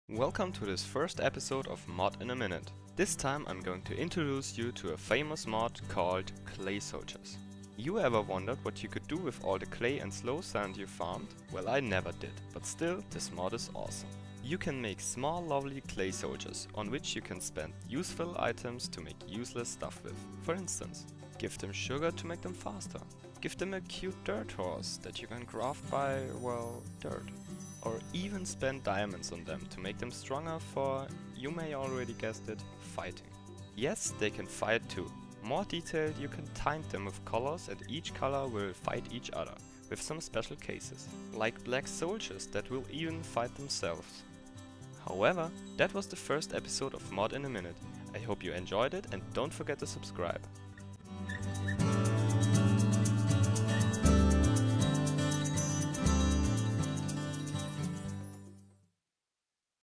Welcome to this first episode of Mod in a Minute. This time I'm going to introduce you to a famous mod called Clay Soldiers. You ever wondered what you could do with all the clay and slow sand you farmed? Well, I never did, but still, this mod is awesome. You can make small lovely clay soldiers, on which you can spend useful items to make useless stuff with. For instance, give them sugar to make them faster. Give them a cute dirt horse that you can craft by, well, dirt. Or even spend diamonds on them to make them stronger for, you may already guessed it, fighting. Yes, they can fight too. More detailed, you can tint them with colors and each color will fight each other, with some special cases. Like black soldiers that will even fight themselves. However, that was the first episode of Mod in a Minute. I hope you enjoyed it and don't forget to subscribe.